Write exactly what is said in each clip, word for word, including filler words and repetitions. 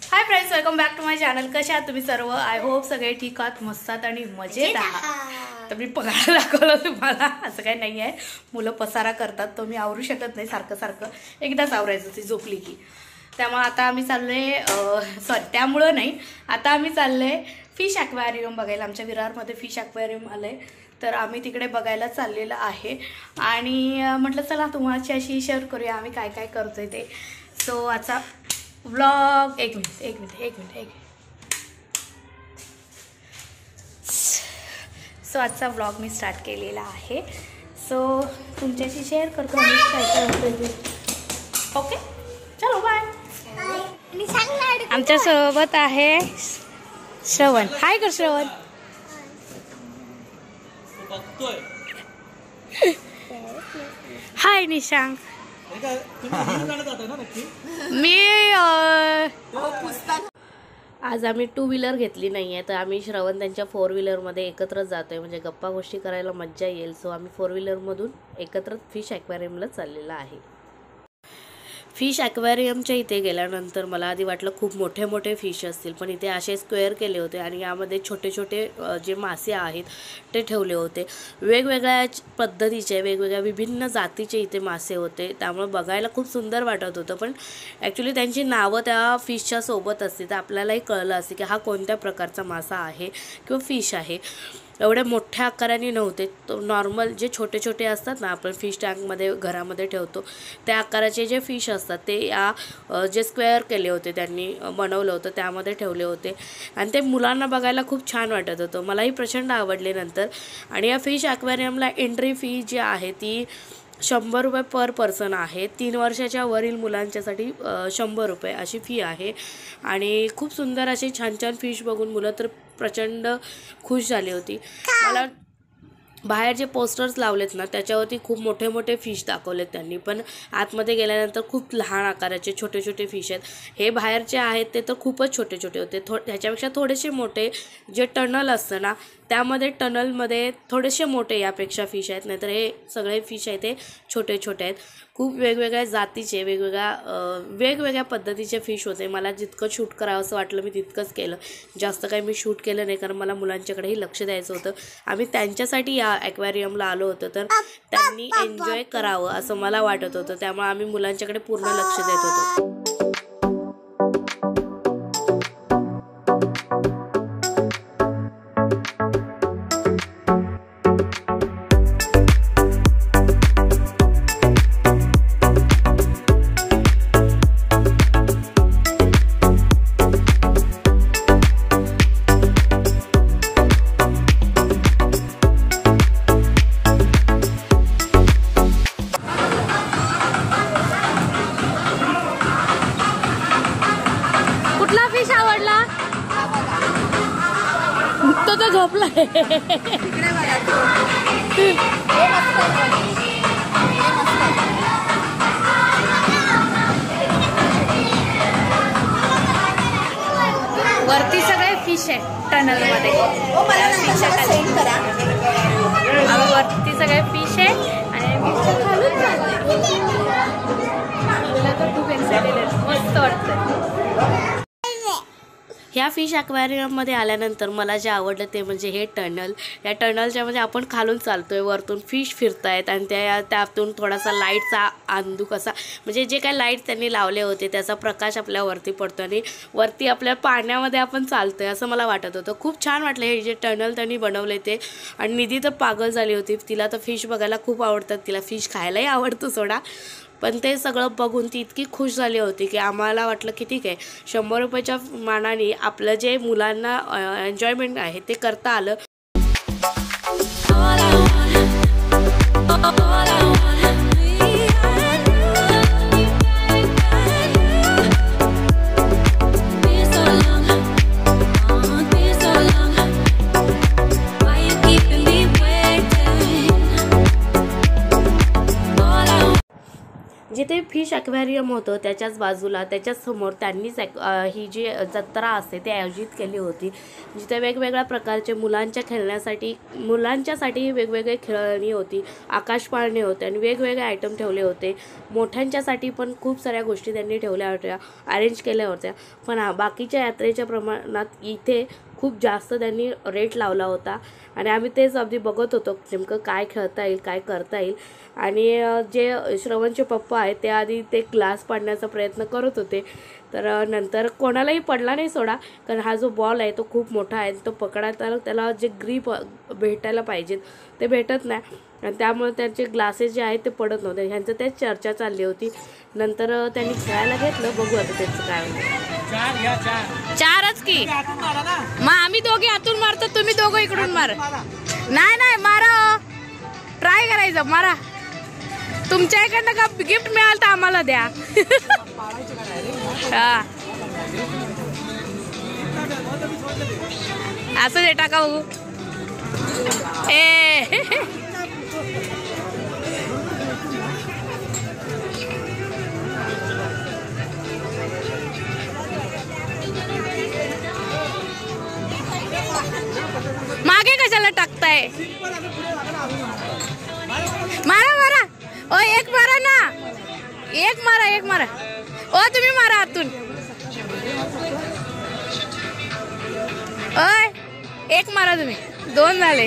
High friends, welcome back to my channel. कशा आहात तुम्ही सर्व? आय होप सगळे ठीक आहात, मस्तात आणि मजेत आहात. तर मी पगार दाखवलं तुम्हाला, असं काही नाही आहे. मुलं पसारा करतात तो मी आवरू शकत नाही सारखं सारखं, एकदाच आवरायचं ती झोपली की. त्यामुळे आता आम्ही चाललोय, सॉरी त्यामुळं नाही, आता आम्ही चाललोय फिश ॲक्वेरियम बघायला. आमच्या विरारमध्ये फिश ॲक्वेरियम आलंय, तर आम्ही तिकडे बघायला चाललेलं आहे. आणि म्हटलं चला तुम्हाला अशी शेअर करूया आम्ही काय काय करतोय ते. सो आजचा व्लॉग, एक मिनिट एक मिनिट एक मिनिट एक सो आजचा व्लॉग मी स्टार्ट केलेला आहे. सो तुमच्याशी शेअर करतो आम्ही काय काय होतं ते. ओके चलो बाय. आमच्या सोबत आहे श्रवण. हाय कर श्रवण. हाय निशांक. मी आज आम्ही टू व्हीलर घेतली नाही आहे, तर आम्ही श्रवण त्यांच्या फोर व्हीलरमध्ये एकत्रच जातो आहे, म्हणजे गप्पा गोष्टी करायला मज्जा येईल. सो आम्ही फोर व्हीलरमधून एकत्र फिश ॲक्वेरियमला चाललेला आहे. फिश ॲक्वेरियमच्या इथे गेल्यानंतर मला आधी वाटलं खूप मोठे मोठे फिश असतील, पण इथे असे स्क्वेअर केले होते आणि यामध्ये छोटे छोटे जे मासे आहेत ते ठेवले होते. वेगवेगळ्या पद्धतीचे, वेगवेगळ्या विभिन्न जातीचे इथे मासे होते, त्यामुळे बघायला खूप सुंदर वाटत होतं. पण ॲक्च्युली त्यांची नावं त्या फिशच्या सोबत असते, तर आपल्यालाही कळलं असते की हा कोणत्या प्रकारचा मासा आहे किंवा फिश आहे. एवढे मोठ्या आकाराने नव्हते, तो नॉर्मल जे छोटे छोटे असतात ना, आपण फिश टँकमध्ये घरामध्ये ठेवतो त्या आकाराचे जे फिश असतात ते या जे स्क्वेअर केले होते त्यांनी बनवलं होतं त्यामध्ये ठेवले होते. आणि ते मुलांना बघायला खूप छान वाटत होतं, मलाही प्रचंड आवडले नंतर. आणि या फिश ॲक्वेरियमला एंट्री फी जी आहे ती शंभर रुपये पर पर्सन आहे. तीन वर्षाच्या वरील मुलांच्यासाठी शंभर रुपये अशी फी आहे. आणि खूप सुंदर असे छान छान फिश बघून मुलं तर प्रचंड खुश झाली होती. मला बाहेर जे पोस्टर्स लावलेत ना त्याच्यावरती खूप मोठे मोठे फिश दाखवलेत त्यांनी, पण आतमध्ये गेल्यानंतर खूप लहान आकाराचे छोटे छोटे फिश आहेत. हे बाहेरचे आहेत ते तर खूपच छोटे छोटे होते, थो ह्याच्यापेक्षा थोडेसे मोठे. जे टनल असतं ना त्यामध्ये टनलमध्ये थोडेसे मोठे यापेक्षा फिश आहेत, नाहीतर हे सगळे फिश आहेत ते छोटे छोटे आहेत. खूप वेगवेगळ्या जातीचे, वेगवेगळ्या वेगवेगळ्या पद्धतीचे फिश होते. मला जितकं शूट करावं असं वाटलं मी तितकंच केलं, जास्त काही मी शूट केलं नाही, कारण मला मुलांच्याकडेही लक्ष द्यायचं होतं. आम्ही त्यांच्यासाठी या ॲक्वेरियमला आलो होतो, तर त्यांनी एन्जॉय करावं असं मला वाटत होतं, त्यामुळे आम्ही मुलांच्याकडे पूर्ण लक्ष देत होतो. कुठला फिश आवडला? तो तो झोपलाय. वरती सगळे फिश आहे टनल मध्ये. वरती सगळे फिश आहे आणि खूप एक्साइटेड आहे, मस्त वाटतं. ह्या फिश ॲक्वेरियममध्ये आल्यानंतर मला जे आवडलं ते म्हणजे हे टनल. या टनलच्या म्हणजे आपण खालून चालतो आहे, वरतून फिश फिरत आहेत आणि त्या त्यातून थोडासा लाईटचा अंधूक असा, म्हणजे जे काही लाईट त्यांनी लावले होते त्याचा प्रकाश आपल्यावरती पडतो आणि वरती आपल्या पाण्यामध्ये आपण चालतो आहे असं मला वाटत होतं. खूप छान वाटलं हे जे टनल त्यांनी बनवले ते. आणि निधी तर पागल झाली होती, तिला तर फिश बघायला खूप आवडतात, तिला फिश खायलाही आवडतं सोडा. पण ते सगळं बघून ती इतकी खुश झाली होती की आम्हाला वाटलं की ठीक आहे, शंभर रुपयाच्या मानाने आपलं जे मुलांना एन्जॉयमेंट आहे ते करता आलं. जिथे फिश ॲक्वेरियम होतं त्याच्याच बाजूला त्याच्याच समोर त्यांनीच ही जी जत्रा असते ती आयोजित केली होती, जिथे वेगवेगळ्या प्रकारचे मुलांच्या खेळण्यासाठी मुलांच्यासाठी वेगवेगळे खेळणी होती, आकाशपाळणे होते आणि वेगवेगळे आयटम ठेवले होते. मोठ्यांच्यासाठी पण खूप साऱ्या गोष्टी त्यांनी ठेवल्या होत्या, अरेंज केल्या होत्या. पण हा बाकीच्या यात्रेच्या प्रमाणात इथे खूप जास्त त्यांनी रेट लावला होता आणि आम्ही तेच अगदी बघत होतो नेमकं काय खेळता येईल काय करता येईल. आणि जे श्रवणचे पप्पा आहेत ते आधी ते ग्लास पाडण्याचा प्रयत्न करत होते, तर नंतर कोणालाही पडला नाही सोडा, कारण हा जो बॉल आहे तो खूप मोठा आहे, तो पकडायला त्याला जे ग्रीप भेटायला पाहिजेत ते भेटत नाही आणि त्यामुळे त्यांचे ग्लासेस जे आहेत ते पडत नव्हते. ह्यांचं तेच चर्चा चालली होती. नंतर त्यांनी खेळायला घेतलं, बघू आता त्यांचं काय होतं. चारच की मग आम्ही दोघे आतून मारतो, तुम्ही दोघं इकडून मार. नाही नाही मारा, ट्राय करायचं, मारा. तुमच्या इकडनं का गिफ्ट मिळाल तर आम्हाला द्या. हा असं दे, टाका बघू. ए मागे कशाला टाकताय. मारा मारा, ओ एक मारा ना, एक मारा एक मारा. ओ तुम्ही मारा आतून. ओय एक मारा तुम्ही, दोन झाले.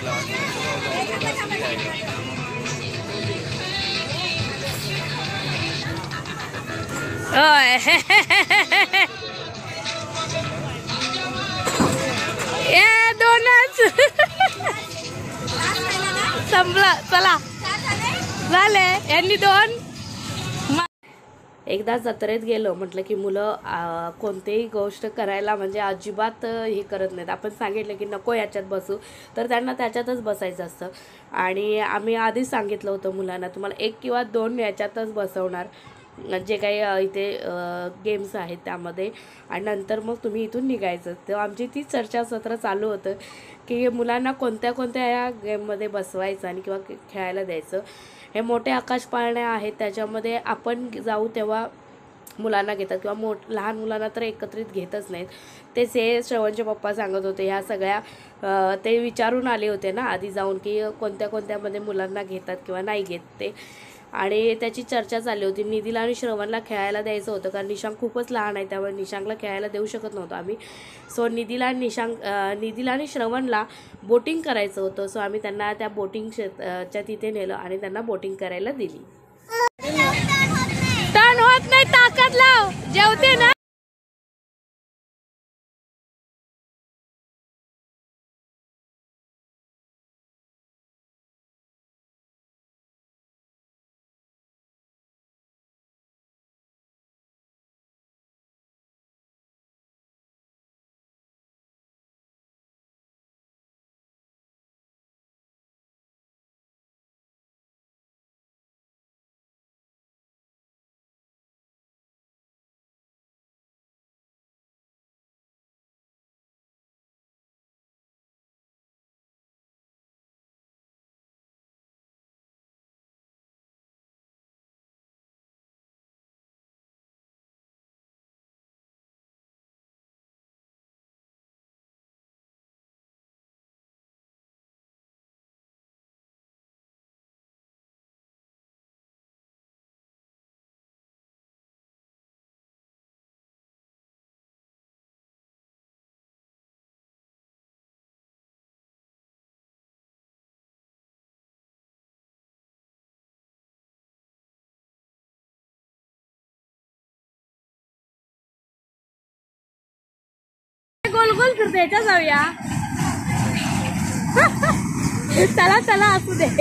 ओय ए दोनच संपलं. चला झाले, यांनी दोन. एकदा जत्रेत गेलो म्हटलं की मुलं कोणतीही गोष्ट करायला म्हणजे अजिबात हे करत नाहीत. आपण सांगितलं की नको याच्यात बसू तर त्यांना त्याच्यातच बसायचं असतं. आणि आम्ही आधीच सांगितलं होतं मुलांना तुम्हाला एक किंवा दोन याच्यातच बसवणार जे काही इथे गेम्स आहेत त्यामध्ये, आणि नंतर मग तुम्ही इथून निघायचं. तेव्हा आमची ती चर्चासत्र चालू होतं की मुलांना कोणत्या कोणत्या या गेममध्ये बसवायचं आणि किंवा खेळायला द्यायचं. हे मोठे आकाश पाळणे आहेत त्याच्यामध्ये आपण जाऊ तेव्हा मुलांना घेतात किंवा मोठ लहान मुलांना तर एकत्रित घेतच नाहीत. तेच हे श्रवणचे पप्पा सांगत होते. ह्या सगळ्या ते विचारून आले होते ना आधी जाऊन की कोणत्या कोणत्यामध्ये मुलांना घेतात किंवा नाही घेत ते, आणि त्याची चर्चा चालली होती. निधीला आणि श्रवणला खेळायला द्यायचं होतं कारण निशांक खूपच लहान आहे, त्यामुळे निशांकला खेळायला देऊ शकत नव्हतो आम्ही. सो निधीला आणि निशांक निधीला आणि श्रवणला बोटिंग करायचं होतं. सो आम्ही त्यांना त्या बोटिंग च्या तिथे नेलं आणि त्यांना बोटिंग करायला दिली. टर्न होत नाही, ताकद लाव, जेवते ना. गोल गोल फिरते, याच्या जाऊया. चला चला असू दे.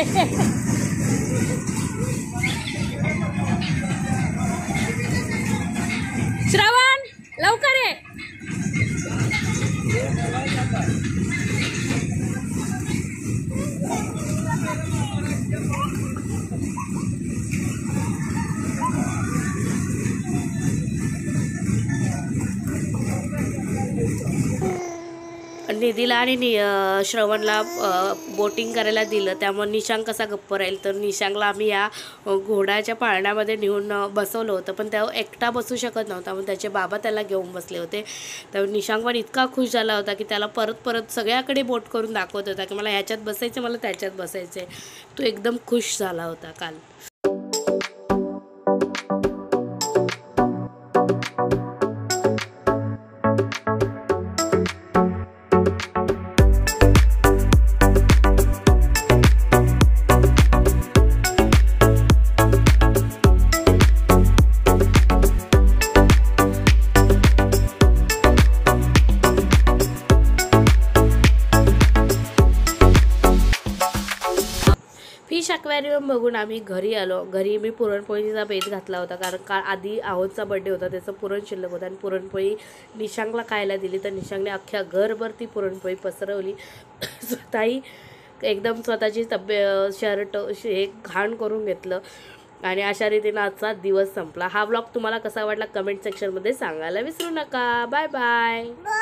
श्रवण लवकर ये. निधीला आणि नि श्रवणला बोटिंग करायला दिलं, त्यामुळे निशांक कसा गप्प राहील. तर निशांकला आम्ही या घोड्याच्या पाळण्यामध्ये नेऊन बसवलं होतं, पण त्या एकटा बसू शकत नव्हता, मग त्याचे बाबा त्याला घेऊन बसले होते. तर निशांक पण इतका खुश झाला होता की त्याला परत परत सगळ्याकडे बोट करून दाखवत होता की मला ह्याच्यात बसायचं, मला त्याच्यात बसायचं. तो एकदम खुश झाला होता काल. फिश ॲक्वेरियम बघून आम्ही घरी आलो. घरी मी पुरणपोळीचा बेत घातला होता, कारण का आधी आहोतचा बड्डे होता, त्याचं पुरण शिल्लक होतं आणि पुरणपोळी निशांकला खायला दिली. तर निशांकने अख्ख्या घरभर ती पुरणपोळी पसरवली. स्वतःही एकदम स्वतःची तब्येत शर्ट हे घाण करून घेतलं आणि अशा रीतीनं आजचा दिवस संपला. हा व्लॉग तुम्हाला कसा वाटला कमेंट सेक्शनमध्ये सांगायला विसरू नका. Bye bye.